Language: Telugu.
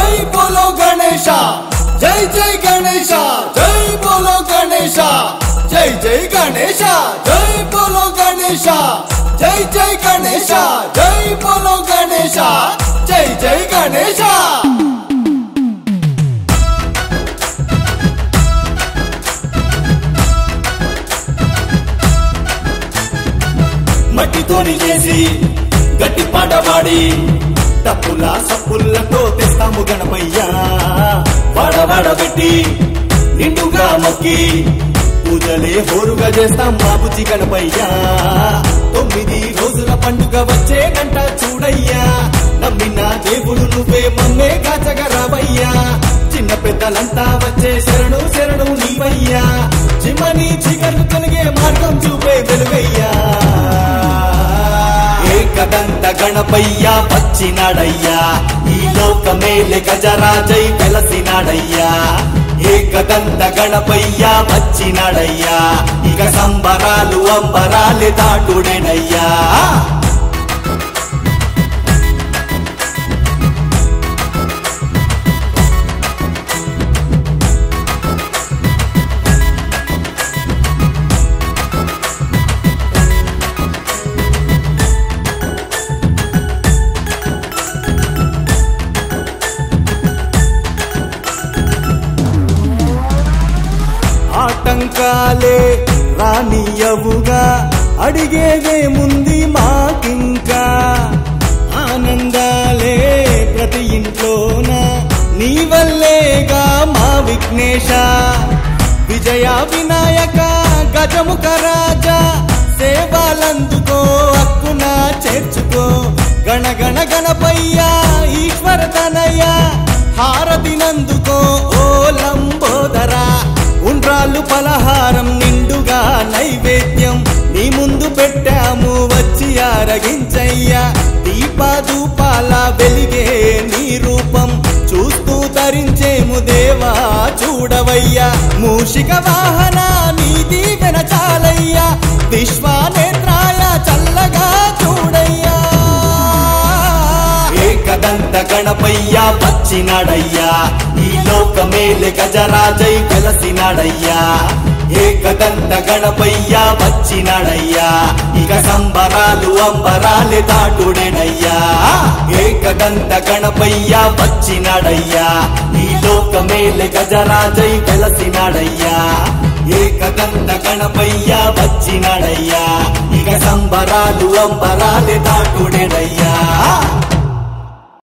जय बोलो गणेशा जय जय गणेशा जय बोलो गणेशा जय जय गणेशा जय बोलो गणेशा जय जय गणेशा जय बोलो गणेशा जय जय गणेशा మట్టితోని చేసి గట్టి పాట పాడి తప్పుల సప్పులతో తెస్తాము గణపయ్యా వాడవాడబెట్టి నిండుగా మొక్కి పూజలే హోరుగా చేస్తాం మా బుజ్జి గణపయ్యా 9 రోజుల పండుగ వచ్చే గంట చూడయ్యా నమ్మిన దేవుడు నువ్వే మమ్మే కాచగా రావయ్యా చిన్న పెద్దలంతా వచ్చే శరణు శరణు నీవయ్యా చిమ్మని చీకట్లు తొలగే మార్గం చూపే వెలుగయ్యా ఏకదంత గణపయ్యా వచ్చినాడయ్యా ఈ లోకమేలే గజరాజై వెలసినాడయ్యా ఏకదంత గణపయ్యా వచ్చినాడయ్యా ఇక సంబరాలు అంబరాలే దాటుడేనయ్యా ఆటంకాలే రానియవుగా అడిగేదేముంది మాకింకా ఆనందాలే ప్రతి ఇంట్లోన నీ వల్లేగా మా విఘ్నేశ విజయ వినాయక గజముఖ రాజా సేవలందుకో హక్కున చేర్చుకో గణ గణ గణపయ్యా ఈశ్వర తనయ హారతినందుకో ఓ లంబోదరా ఉండ్రాళ్ళు పలహారం నిండుగా నైవేద్యం నీ ముందు పెట్టాము వచ్చి ఆరగించయ్యా దీపాధూపాల వెలిగే నీ రూపం చూస్తూ తరించేము దేవా చూడవయ్యా మూషిక వాహన నీ దీవెన చాలయ్యా విశ్వానేత్రాయ చల్లగా చూడయ్యా ఏకదంత గణపయ్యా వచ్చినాడయ్యా ఈ లోకమేలే గజరాజై వెలసినాడయ్యా ఏకదంత గణపయ్యా వచ్చినాడయ్యా ఇక సంబరాలు అంబరాలే దాటుడేనయ్యా ఏకదంత గణపయ్యా వచ్చినాడయ్యా ఈ లోకమేలే గజరాజై వెలసినాడయ్యా ఏకదంత గణపయ్యా వచ్చినాడయ్యా ఇక సంబరాలు అంబరాలే దాటుడేనయ్యా